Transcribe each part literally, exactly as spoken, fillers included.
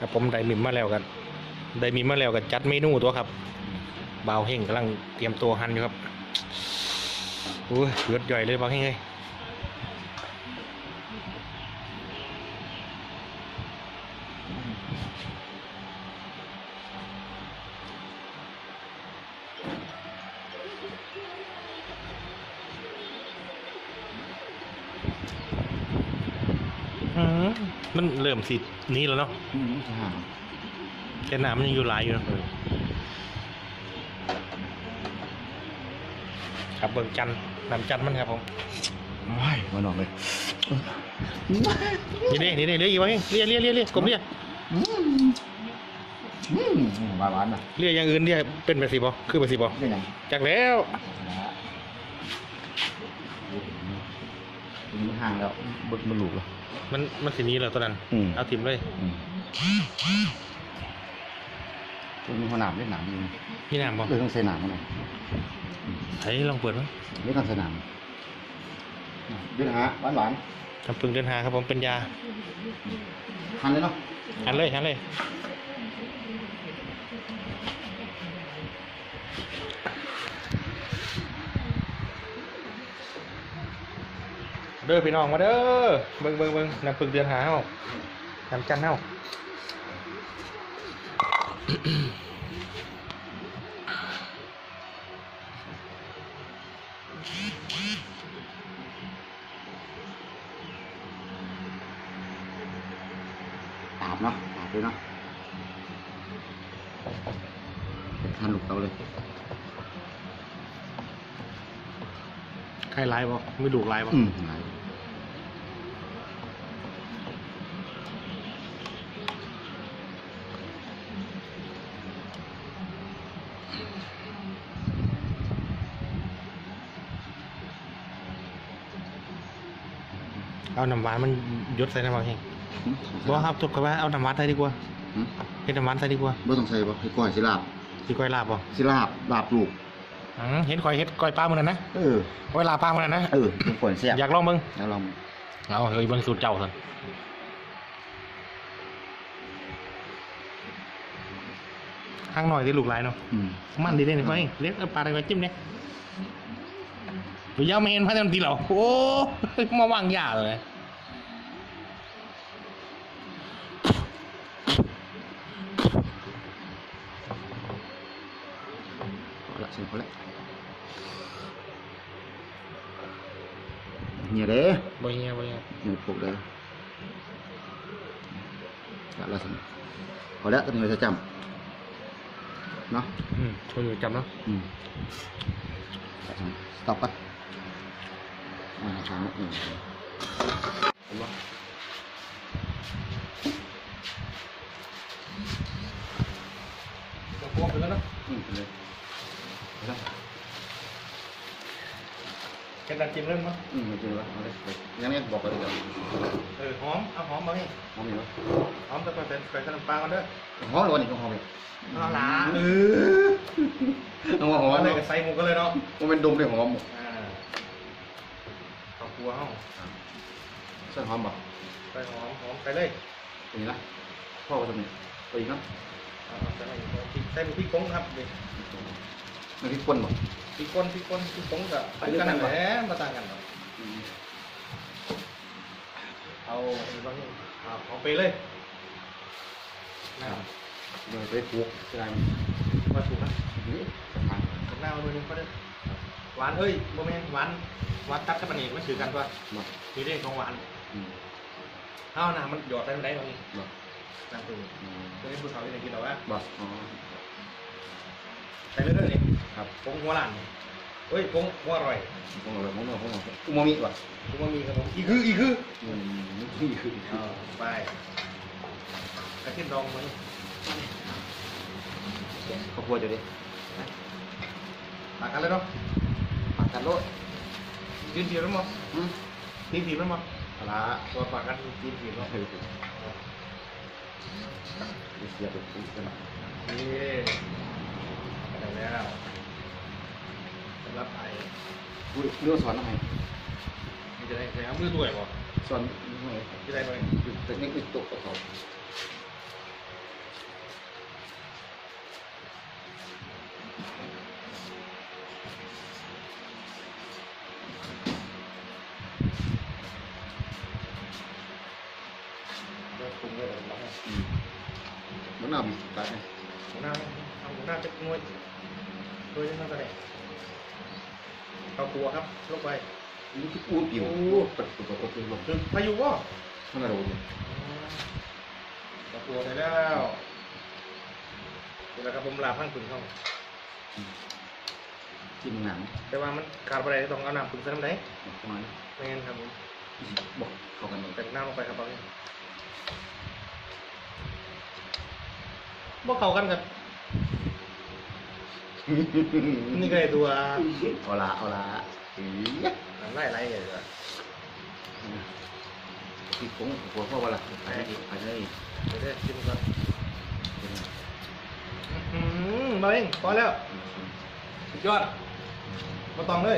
ครับผมได้มิมมาแล้วกันได้มิมมาแล้วกันจัดเมนูตัวครับบ่าวเฮงกำลังเตรียมตัวหั่นอยู่ครับโอ้ยเลือดย่อยเลยบ่าวเฮงเลยมันเริ่มสินี้แล้วเนาะแค่น้ำมันยังอยู่หลายอยู่ครับเบิ่งจันน้ำจันมันครับผมไม่มาหนอกเลยนี่นี่นี่นี่เรียกอีกว่าเรียกเรียกเรียกเรียกกลมเรียกหวานหวานนะเรียกอย่างอื่นเรียกเป็นแบบสีบอคือแบบสีบอจากแล้วมันห่างแล้วบึกมันหลุดแล้วมันมันสีนี้เหรอตัวนั้นเอาทิมเลยมีขนาดเล่นหนังอยู่พี่น้ำบอกเออต้องใส่หนังมั้งเฮ้ยลองเปิดมั้ยไม่ต้องใส่หนังเดินหาหวานหวานทำปึงเดินหาครับผมเป็นยาหันเลยเนาะหันเลยหันเลยเด้อพี่น้องมาเด้อเบิ่งเบิ่งเบิ่งน้ำปึงเดินหาเฮาน้ำจันเฮาตาบเนาะตาบเลยเนาะทานลูกเตาเลยใครไล่บ่ไม่ดูไล่บ่อืมเอาน้ำหวานมันยศใส่น้ำหวานเองบอกครับจบกันว่าเอาน้ำหวานใส่ดีกว่าเห็นน้ำหวานใส่ดีกว่าไม่ต้องใส่ป่ะให้ก้อยสิลาบสิก้อยลาบป่ะสิลาบลาบลูกเห็นก้อยเห็ดก้อยปลาเหมือนกันนะเออก้อยลาปลาเหมือนกันนะเออเป็นก้อยเสียบอยากลองมึงอยากลองเอาเฮ้ยเบิ้งสูตรเจ้าสิข้างหน่อยที่ลูกลายเนาะมันดีเลยเนี่ยพ่อเองเล็กปลาอะไรมาจิ้มเนี่ยหรือยาวเมนพัฒนาตีเหรอโอ้มาวางยาเลยพอละเสร็จพอละเหี้ยเด้บ่เหี้ยบ่เหี้ยเหี้ยปลุกเด้ละละสิพอแล้วตอนนี้เราจะจำเนาะอืมช่วยจำเนาะอืมสต็อปก่อนอ่าทางนี้ผมว่าจะพวกไปแล้วเนาะอืมเลยแล้วแกดันจิ้มเล่นมั้ยอืมจริงแล้วเอาเลยยังไงบอกกันเลยเออหอมเอาหอมมาให้หอมอยู่แล้วหอมแต่ไปเป็นไปขนมปังกันเด้อหอมเลยวันนี้ก็หอมเลยเอาละเออเอาหอมเลยใส่หมูกันเลยเนาะมันเป็นดมเลยหอมอ่าข้าวคั่วเฮาใส่หอมบ่ใส่หอมหอมไปเลยอย่างนี้นะพ่อก็ทำนี่ไปอีกนะใส่ใส่พริกป่นครับเด็กไม่พริกป่นบ่พริกป่นพริกป่นพริกป่นก็ไปกันนั่นแหละมาต่างกันเนาะเอาเอาเอาไปเลยน่าเดี๋ยวไปปลูกจะได้มาถูกนะนี่กับหน้ามาดูนึงก็ได้หวานเฮ้ยโมเมนต์หวานหวานตัดกับมันเองไม่ถือกันป่ะมีเรื่องของหวานเท่าน่ะมันหยอดไปมันได้ตรงนี้นั่งตรงนี้ตรงนี้ผู้สาวที่ไหนกินหรอวะบ่ใส่เรื่อยๆนี่ครับผงหัวหลานเฮ้ยผงหัวอร่อยผงอร่อยผงอร่อยผงอร่อยอูมามิว่ะอูมามิครับผมอีกคืออีกคืออืมอีกคือไปกระเทียมดองมั้ยข้าวคั่วจะดิตักกันเลยเนาะตักกันโลดกินผีแล้วมั้งกินผีแล้วมั้งอะไรตัวปากกันกินผีแล้วเสียบไปปุ๊บกันนี่ได้แล้วรับไอ้เรื่องสอนอะไรนี่จะได้ใช้มือด้วยป่ะสอนจะได้ไหมแต่นี่คือตกกับเขามันน้ำตายหัวหน้าเอาหัวหน้าจะงวยโดยนั่นก็ได้เอาครัวครับลงไปมันคือปูปิวตัดตัวตัวตัวลงคือพายุวะมันอะไรวะเอาครัวไปแล้วนี่แหละครับผมลาพังผึ่งเข้าจิ้มหนังแต่ว่ามันขาดอะไรต้องเอาน้ำผึ่งใส่น้ำไหนประมาณไม่งั้นครับผมบอกเข้ากันเลยแต่น้ำลงไปครับเอาเนี่ยบ่เข้ากันกับนี่ก็ไอตัวเอาละเอาละเฮ้ยไล่ไล่เลยดีกว่าที่ผมหัวพ่อว่าละไปได้ไปได้เดี๋ยวได้ชิมก่อนอืมมาเองพอแล้วสุดยอดมาตองเลย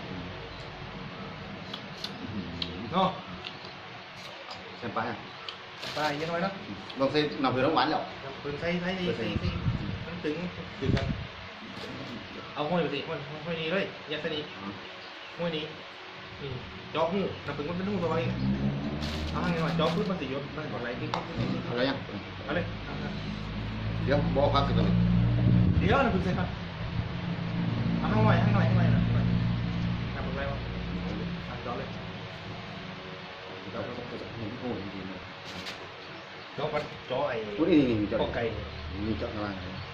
เนาะแซมไปไปเย็นไว้เนาะลองใส่น้ำเผือกน้ำหวานแล้วปืนใส่ใส่ใส่ใส่ใส่มันตึงตึงกันเอาห้อยไปสิห้อยห้อยนี้เลยยัดใส่นี้ห้อยนี้นี่จอกหูน้ำปืนมันเป็นหูตัวเองเอาให้หน่อยจอกพื้นมันสิยศมันก่อนไรที่อะไรยังเอาเลยเดี๋ยวบอกพักกันเลยเดี๋ยวน้ำปืนใส่ครับเอาให้หน่อยให้หน่อยให้หน่อยน้ำปืนไรวะจอกเลยเราก็ต้องจะมีโอ้ยจริงๆเลยจอกมันจอกไอ้พูดนี่นี่มีจอดข้อไก่มีจอดอะไร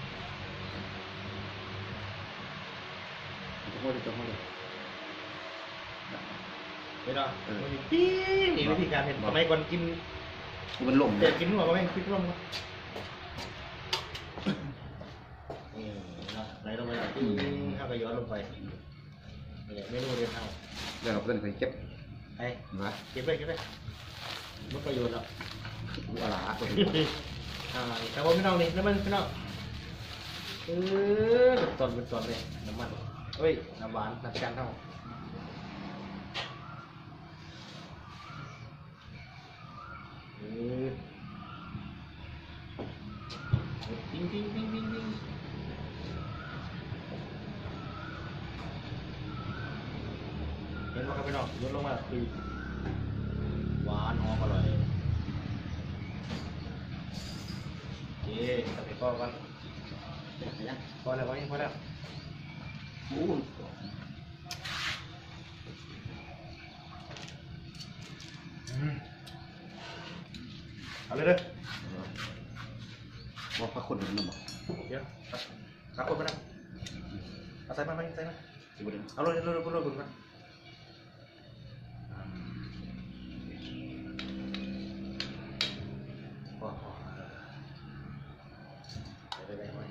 จะพูดจะพูดเลยไม่ได้มันปี๊นี่วิธีการเห็นทำไมก่อนกินมันหล่มเลเด็ยกกินหัวก็ไม่คิดร่วมนี่ไหลลงไปข้าวกระย้อนลงไปเมนูเดียวเท่าเดี๋ยวเราเพื่อนเคยเก็บไอ้นะเก็บไปเก็บไปมันประโยชน์แล้วดูอะไรตัวอ่าแต่ว่าพี่น้องนี่น้ำมันพี่น้องเออตอนเป็นตอนเลยน้ำมันเฮ้ยน้ำหวานน้ำกันเท่าเออปิ้งปิ้งปิ้งปิ้งปิ้งเห็นไหมครับพี่น้องยกลงมาคือหวานหอมอร่อยโอเคตัดไปพ่อกันพอแล้วพอแล้วพอแล้วเอาเลยเด้อว่าพักคนหนึ่งมั้งเดี๋ยวตักคนมาแล้วเอาใส่มาไหมใส่มาสิบวันเอาเลยเลยเลยเลยบึ้งมาพอพอใส่ไปไว้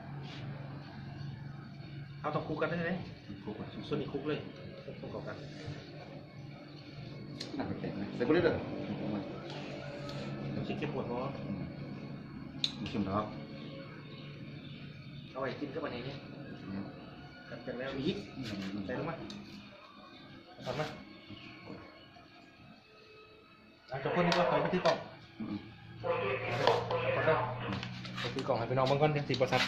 เอาต้องคุกกันได้ไหมคุกอ่ะส่วนนี้คุกเลยคุกกับกันน่าจะเก่งนะใส่ไปเรื่อยคิดเก็บปวดเพราะๆชิมแล้วเอาไว้กินกับอันนี้กันกันแล้วอีกใส่ลงมาทำมาอาจจะคนนี้ก็คอยไปที่กล่องขอได้ไปที่กล่องให้พี่น้องบางคนยังสิบประทัด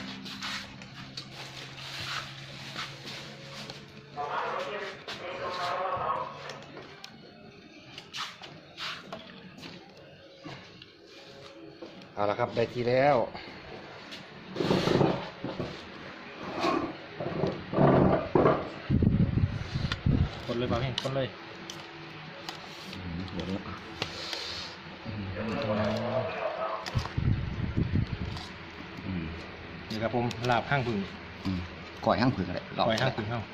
เอาละครับได้ทีแล้วคนเลยเปล่าเพ่งคนเลยนี่ครับผมลาบห้างผึ่งก่อยห้างผืนอะไรปล่อยห้างผึ่งเข้า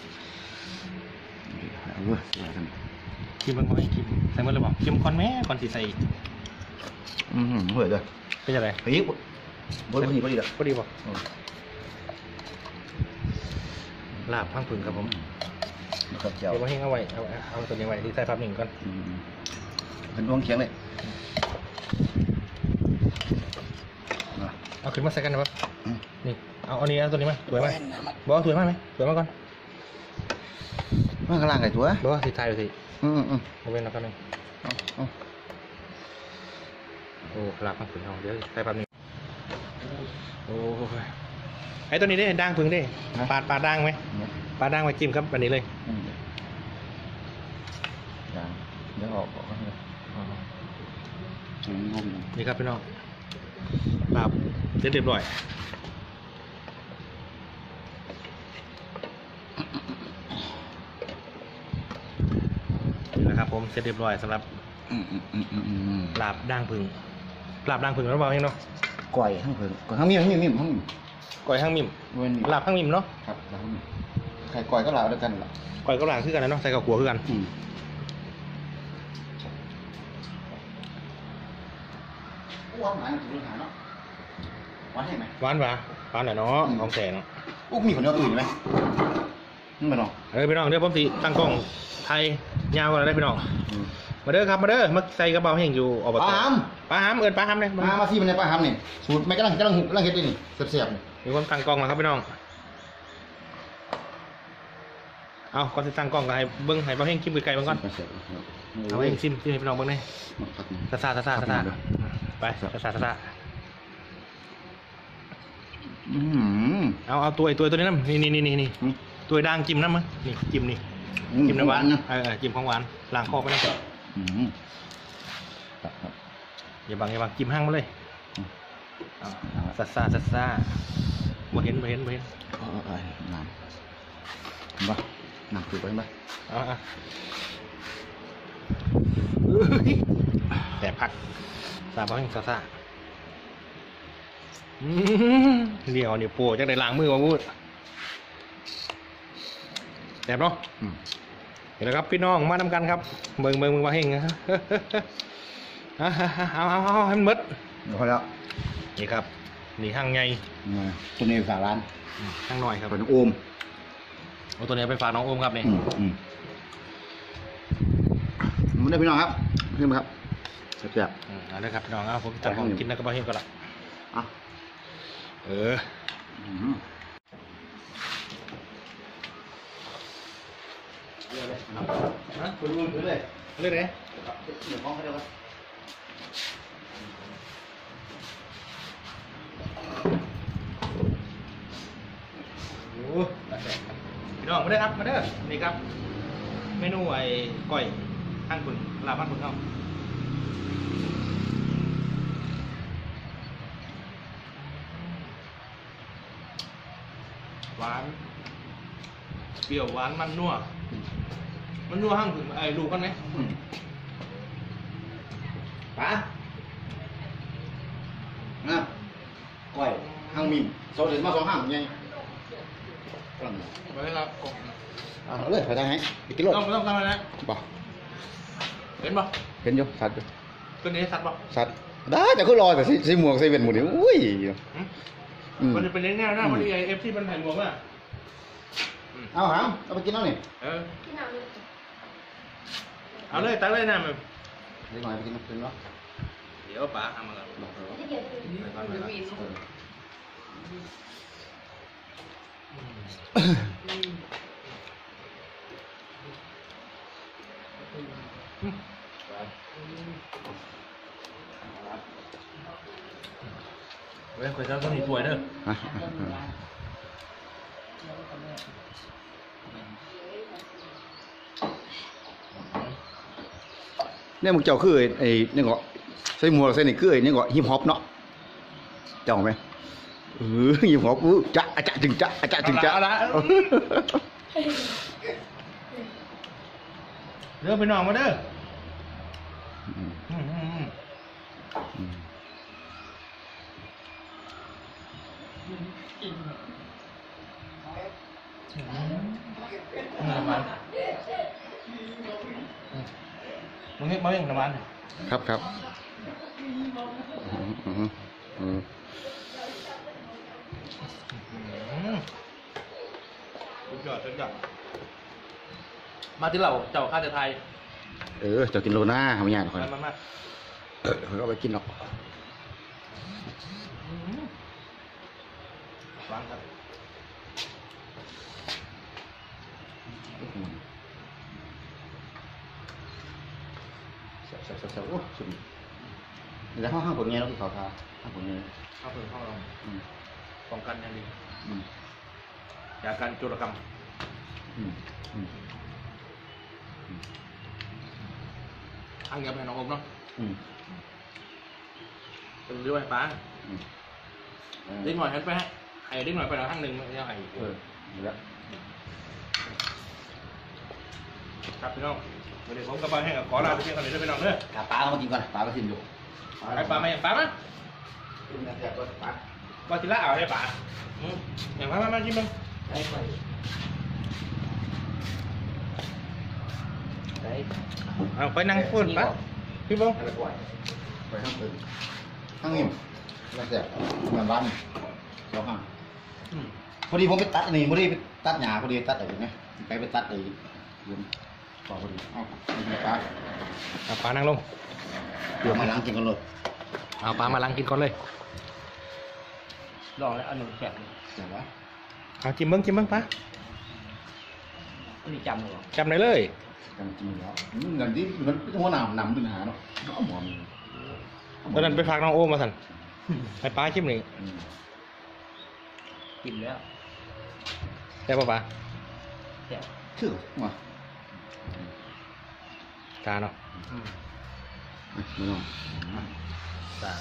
เออเสียกันคิมมันไม่คิมใส่เมื่อไรบอกคิมคอนแม่คอนสีใส่อืมเหนื่อยเลยเป็นยังไงเฮ้ยบนพอดีพอดีละพอดีบอกลาบห้างผึ่งครับผมนะครับเจ้าเดี๋ยวมาให้เอาไว้เอาเอาตัวนี้ไว้ที่ใส่ภาพหนึ่งก่อนเป็นดวงเคียงเลยเอาขึ้นมาใส่กันนะครับนี่เอาอันนี้เอาตัวนี้มาสวยไหมบอกสวยมากไหมสวยมากก่อนมันข้างล่างไงตัวบอกว่าสีไทยไปสิอืมอืมโมเวนแล้วกันหนึ่งโอ้ลาบห้างผึ่งเอาเดี๋ยวใส่ภาพหนึ่งโอ้ยไอ้ตัวนี้ได้ด่างผึ่งได้ปาดปาดด่างไหมปาดด่างไว้จิ้มครับอันนี้เลยอย่างเดี๋ยวออกออกกันเลยนี่ครับพี่น้องลาบเสร็จเรียบร้อยนะครับผมเสร็จเรียบร้อยสำหรับลาบด่างผึ่งลาบด่างผึ่งแล้วเปล่าเนาะก่อยข้างเพิ่งก่อยข้างมีมข้างมีมข้างมีมก่อยห้างมิมเว้นลาบห้างมิมเนาะครับลาบข้างมีมไข่ก่อยก็ลาบด้วยกันล่ะก่อยก็ลางคือกันนะเนาะใส่กับขัวคือกันอืมหวานหวานถึงหาเนาะหวานให้ไหมหวานหวานหวานหน่อยเนาะของแสเนาะอุ๊กมีคนเดียวอื่นไหมนี่มันเนาะเออพี่น้องเดี๋ยวผมสิตั้งกล้องไทยยาวกันได้พี่น้องอืมมาเด้อครับมาเด้อมาใส่กระเป๋าแห้งอยู่อบตปลาหามปลาหามเอินปลาหามเลยมามาที่มันในปลาหามนี่สูตรไม่กำลังกำลังกำลังเฮ็ดด้วยนี่เสียบๆนี่มีคนตั้งกล้องแล้วครับพี่น้องเอาก่อนจะตั้งกล้องก็ให้เบิ้งให้เบาแห้งชิมไก่ๆบ้างก่อนเสียบๆเอาไว้ชิมชิมให้พี่น้องเบิ้งเลยซาซาซาซาซาซาไปซาซาซาซาอืมเอาเอาตัวไอ้ตัวตัวนี้น้ำนี่นี่นี่นี่นี่ตัวด่างจิ้มน้ำมั้งนี่จิ้มนี่จิ้มน้ำหวานเออจิ้มของหวานล้างคอไปนะอืมครับครับอย่าบังอย่าบังจิ้มห้างมาเลยซาซาซาซาบ่เห็นบ่เห็นบ่เห็นเออเออน้ำบ้าน้ำคือไปบ้าเอาอ่ะเอ้ยแต่พักซาบ่แห้งซาซาอืมเดี๋ยวเดี๋ยวโปจักได้ล้างมือว่าพูดแสบเนาะอืมเห็นแล้วครับพี่น้องมาทำกันครับเบิ่งเบิ่งเบิ่งมาเฮงนะ เอาเอาเอาเอาให้มันหมดเดี๋ยวพอแล้วนี่ครับนี่ห้างไงมาตัวนี้ฝากร้านห้างหน่อยครับเป็นโอมเอาตัวนี้ไปฝากน้องโอมครับนี่อืมอืมมันได้พี่น้องครับขึ้นมาครับแซ่บอืมเอาเลยครับพี่น้องเอาผมจัดของกินแล้วก็มาเฮงก่อนละๆอ่ะเอออืมฮะคุณลุงเลยเรื่องไหนเดี๋ยวพ้องเขาเดียวกันโอ้พี่น้องมาเด้อครับมาเด้อนี่ครับเมนูไอ้ก้อยห้างคุณลาบบ้านคุณเข้าหวานเปรี้ยวหวานมันนัวมันนัวห้างถึงไอ้ดูกันไหมอืมป๋านะก้อยห้างมีมสองเดือนมาสองห้างไงกลังไว้ละกบเอาเลยไปทางไหนไปกินรถต้องต้องทำอะไรนะบ่เห็นปะเห็นอยู่สัตว์อยู่ตัวนี้สัตว์ปะสัตว์ได้แต่คือรอแต่ใส่ใส่หมวกใส่เวนหมดนี่อุ้ยหืมอืมมันจะเป็นเลี้ยงแนวหน้ามันไอเอฟที่มันถ่ายหมวกอ่ะเอาหามเอาไปกินเอานี่เออเอาเลยตักเลยนะมันเดี๋ยวหน่อยไปกินน้ำกินเนาะเดี๋ยวป๋าทำมาก่อนบอกเลยว่าไปก่อนไปก่อนเออเว้ยคุยเจ้าต้องมีถ้วยเด้ออ่ะอ่ะอ่ะเนี่ยมึงเจ้าคือไอ้ไอ้เนี่ยก็ใส่หมวกใส่นี่คือไอ้เนี่ยก็ฮิปฮอปเนาะเจ้าไหมเออฮิปฮอปอู้จ๊ะอะจ๊ะจึงจ๊ะอะจ๊ะจึงจ๊ะเอาละเอาละเด้อไปน้องมาเด้ออืมอืมอืมอืมอืมน้ำมันมึงเห็นมึงเห็นน้ำมันครับครับอืมอืมอืมสุดยอดสุดยอดมาที่เราเจ้าข้าจะไทยเออเจะกินโลน่าทำยังไงหรอกมามามาเออเขาก็ไปกินหรอกวางครับอืมแซ่บแซ่บแซ่บแซ่บโอ้สุดนี่แล้วห้างห้างผลไงเราคือเขาทาห้างผลไงเข้าเพิ่มเข้าลงอืมป้องกันอย่างดีอืมจากการโจรกรรมอืมอืมอังเงียบให้น้องอมเนาะอืมเป็นเรื่องไฟฟ้าอืมเด็กหน่อยหันไปให้ไอ้เด็กหน่อยไปแล้วข้างหนึ่งไม่เอาไอ้เออนี่ละครับพี่น้องวันนี้ผมกับป้าแห้งกับขอลาไปเพียงเท่านี้ด้วยพี่น้องเด้อขาปลาเอามากินก่อนปลาก็กินอยู่ไอ้ปลาไม่ปลามั้ยกินแต่ตัวปลาปลาจิละเอาได้ปลาอืมอย่างมามามาชิมมึงได้ไปได้เอาไปนั่งพูดปะพี่บงไปปล่อยไปข้างอื่นข้างนี้แล้วแต่เหมือนบ้านสองข้างพอดีผมไปตัดนี่พอดีไปตัดหญ้าพอดีตัดอะไรไหมไปไปตัดไอ้ยืนต่อพอดีเอาไปปลาเอาปลานั่งลงเดี๋ยวมาล้างกินกันเลยเอาปลามาล้างกินก่อนเลยลองแล้วอันหนึ่งแฉะเสร็จแล้วเอาจิ้มเบิ้งจิ้มเบิ้งปะอันนี้จำเหรอจำได้เลยกันจริงแล้วเงินที่มันหัวหนามนำปัญหาเนาะเอาหมอนตอนนั้นไปฝากน้องโอมมาสั่นให้ปลาชิมหนึ่งกินแล้วได้ป่ะปลาแต่ชื่อมาตาเนาะไม่ต้องตา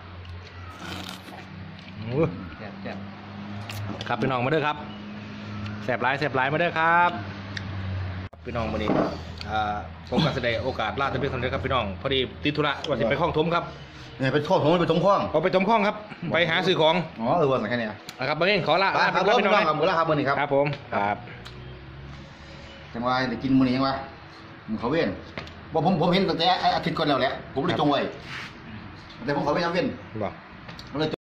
อู้แซ่บแซ่บครับพี่น้องมาเด้อครับแสบหลายแสบหลายมาเด้อครับพี่น้องวันนี้อ่าผมก็แสดงโอกาสลาดจะเป็นคนเดียวครับพี่น้องพอดีติดธุระว่าจะไปคลองถมครับเนี่ยเป็นข้อผมเป็นตรงข้องเอาไปถมคลองครับ ไปหาซื้อของอ๋อเออวันแค่นี้นะครับบางเองขอลาคลารับไปครับก่อนพี่น้องครับมือละครับมือนี้ครับครับผมครับจังหวะได้กินมือนี้ยังวะมือเขาเว้นบอกผมผมเห็นตั้งแต่อาทิตย์ก่อนแล้วแหละผมเลยจงไว้แต่ผมเขาไม่ยังเว้นบอกผมเลย